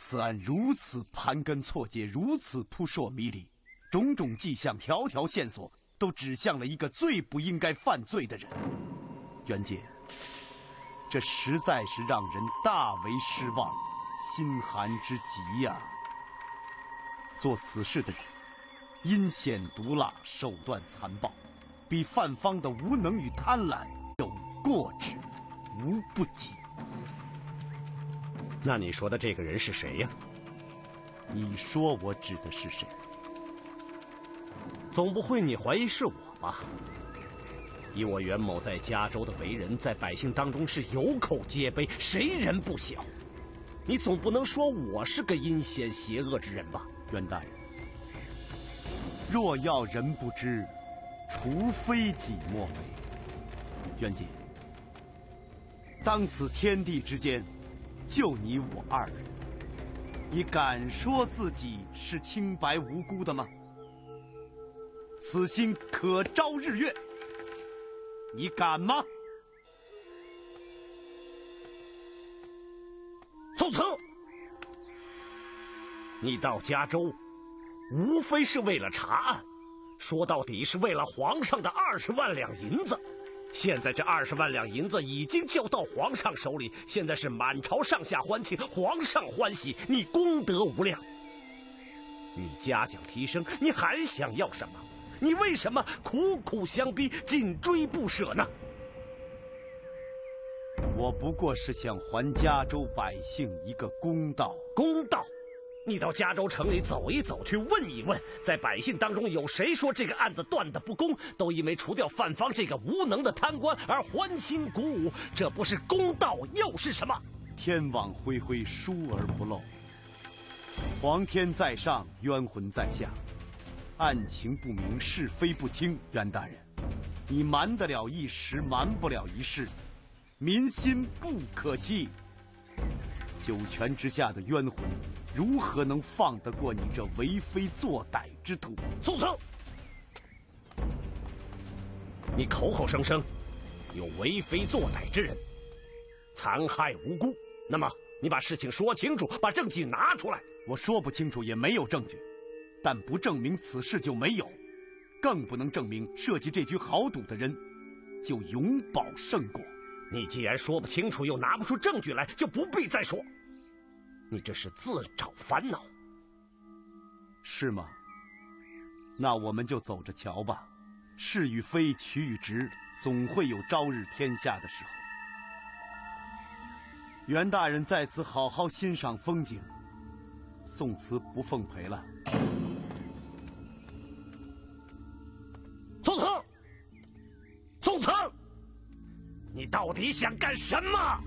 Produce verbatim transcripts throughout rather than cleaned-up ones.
此案如此盘根错节，如此扑朔迷离，种种迹象、条条线索都指向了一个最不应该犯罪的人。袁姐，这实在是让人大为失望，心寒之极呀！做此事的人，阴险毒辣，手段残暴，比范方的无能与贪婪有过之无不及。 那你说的这个人是谁呀？ 你说我指的是谁？ 总不会你怀疑是我吧？以我袁某在加州的为人，在百姓当中是有口皆碑，谁人不晓？你总不能说我是个阴险邪恶之人吧？ 袁大人，若要人不知，除非己莫为。袁姐，当此天地之间，就你我二人，你敢说自己是清白无辜的吗？此心可昭日月，你敢吗？ 宋慈，你到加州，无非是为了查案，说到底是为了皇上的二十万两银子。现在这二十万两银子已经交到皇上手里，现在是满朝上下欢庆，皇上欢喜，你功德无量。你嘉奖提升，你还想要什么？你为什么苦苦相逼，紧追不舍呢？ 我不过是想还加州百姓一个公道。 公道？你到加州城里走一走，去问一问，在百姓当中有谁说这个案子断得不公，都因为除掉范方这个无能的贪官而欢欣鼓舞，这不是公道又是什么？ 天网恢恢，疏而不漏。皇天在上，冤魂在下，案情不明，是非不清。袁大人，你瞒得了一时，瞒不了一世，民心不可欺。九泉之下的冤魂，如何能放得过你这为非作歹之徒？ 宋慈，你口口声声有为非作歹之人，残害无辜，那么你把事情说清楚，把证据拿出来。 我说不清楚，也没有证据，但不证明此事就没有，更不能证明涉及这局豪赌的人就永保圣果。 你既然说不清楚，又拿不出证据来，就不必再说。你这是自找烦恼， 是吗？那我们就走着瞧吧。是与非，曲与直，总会有朝日天下的时候。袁大人在此好好欣赏风景，宋慈不奉陪了。 宋慈，宋慈，你到底想干什么？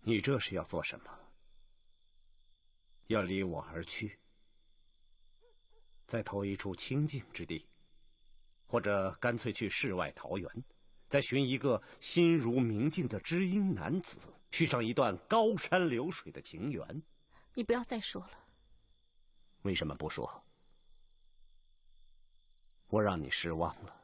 你这是要做什么？要离我而去，再投一处清静之地，或者干脆去世外桃源，再寻一个心如明镜的知音男子，续上一段高山流水的情缘。 你不要再说了。 为什么不说？我让你失望了。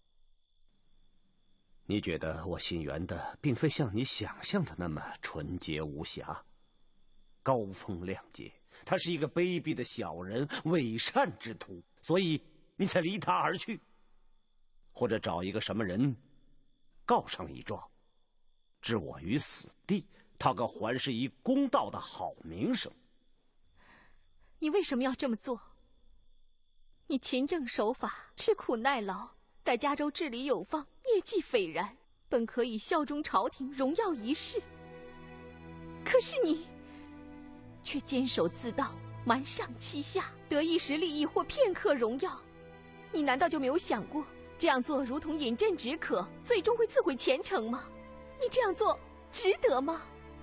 你觉得我心缘的并非像你想象的那么纯洁无瑕、高风亮节，他是一个卑鄙的小人、伪善之徒，所以你才离他而去，或者找一个什么人告上一状，置我于死地，讨个还氏一公道的好名声。 你为什么要这么做？你勤政守法，吃苦耐劳，在加州治理有方，业绩斐然，本可以效忠朝廷，荣耀一世。可是你却坚守自盗，瞒上欺下，得一时利益或片刻荣耀。你难道就没有想过，这样做如同饮鸩止渴，最终会自毁前程吗？你这样做值得吗？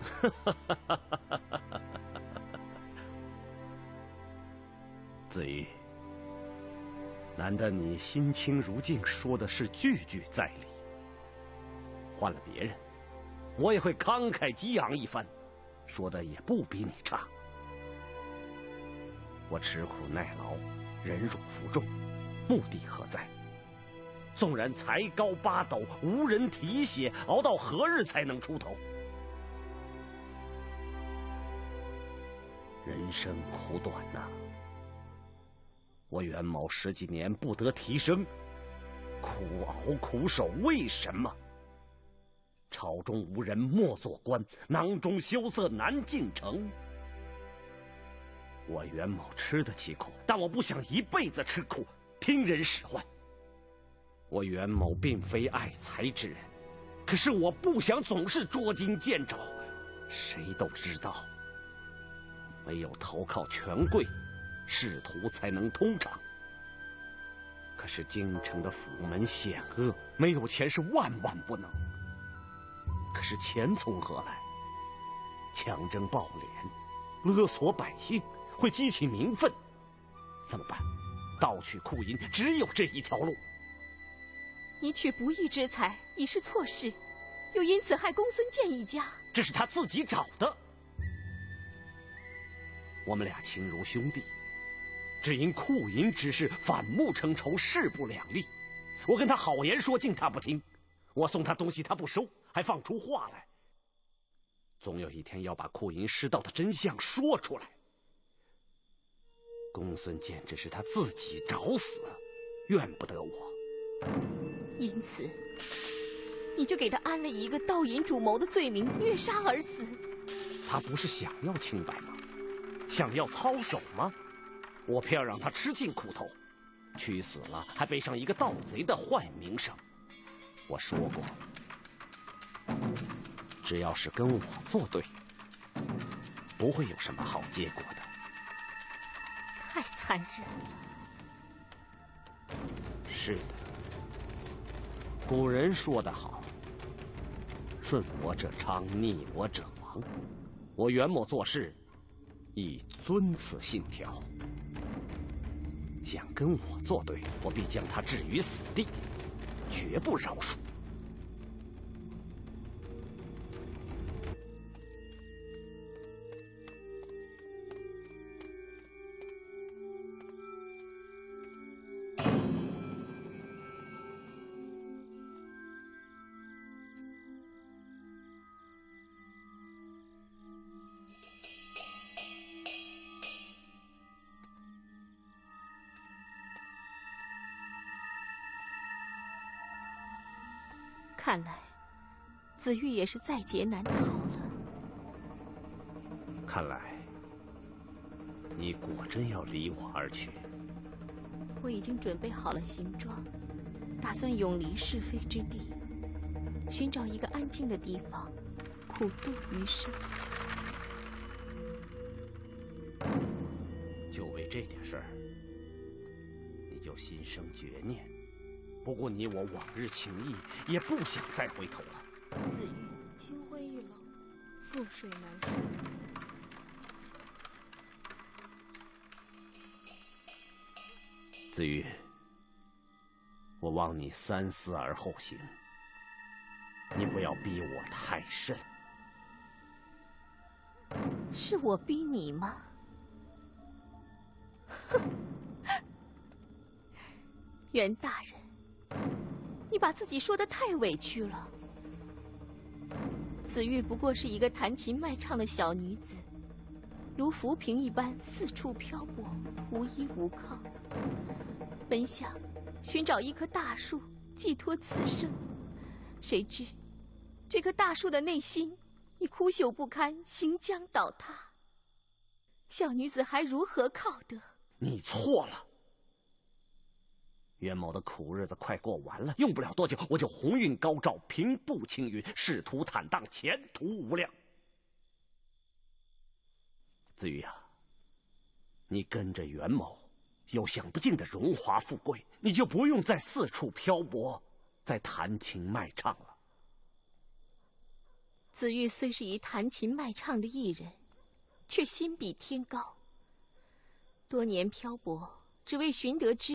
子瑜，难得你心清如镜，说的是句句在理。换了别人，我也会慷慨激昂一番，说的也不比你差。我吃苦耐劳，忍辱负重，目的何在？纵然才高八斗，无人提携，熬到何日才能出头？人生苦短呐、啊，我袁某十几年不得提升，苦熬苦守，为什么？朝中无人莫做官，囊中羞涩难进城。我袁某吃得起苦，但我不想一辈子吃苦，听人使唤。我袁某并非爱财之人，可是我不想总是捉襟见肘。谁都知道，没有投靠权贵，仕途才能通畅。可是京城的府门险恶，没有钱是万万不能。可是钱从何来？强征暴敛，勒索百姓，会激起民愤。怎么办？盗取库银，只有这一条路。 你取不义之财，已是错事，又因此害公孙健一家， 这是他自己找的。我们俩亲如兄弟，只因库银之事反目成仇，势不两立。我跟他好言说尽，他不听；我送他东西，他不收，还放出话来。总有一天要把库银失盗的真相说出来。公孙健只是他自己找死，怨不得我。 因此，你就给他安了一个盗银主谋的罪名，虐杀而死。 他不是想要清白吗？想要操守吗？我偏要让他吃尽苦头，屈死了还背上一个盗贼的坏名声。我说过，只要是跟我作对，不会有什么好结果的。 太残忍了。 是的，古人说得好，顺我者昌，逆我者亡。我袁某做事亦遵此信条。想跟我作对，我必将他置于死地，绝不饶恕。 看来，子玉也是在劫难逃了。 看来，你果真要离我而去。 我已经准备好了行装，打算永离是非之地，寻找一个安静的地方，苦度余生。 就为这点事儿，你就心生绝念？不顾你我往日情谊，也不想再回头了。 子玉， 心灰意冷， 覆水难收。 子玉，我望你三思而后行，你不要逼我太甚。 是我逼你吗？哼！袁大人，你把自己说得太委屈了。子玉不过是一个弹琴卖唱的小女子，如浮萍一般四处漂泊，无依无靠。本想寻找一棵大树寄托此生，谁知这棵大树的内心已枯朽不堪，行将倒塌。小女子还如何靠得？ 你错了。袁某的苦日子快过完了，用不了多久我就鸿运高照，平步青云，仕途坦荡，前途无量。子玉啊，你跟着袁某有享不尽的荣华富贵，你就不用再四处漂泊，再弹琴卖唱了。 子玉虽是一弹琴卖唱的艺人，却心比天高。多年漂泊，只为寻得知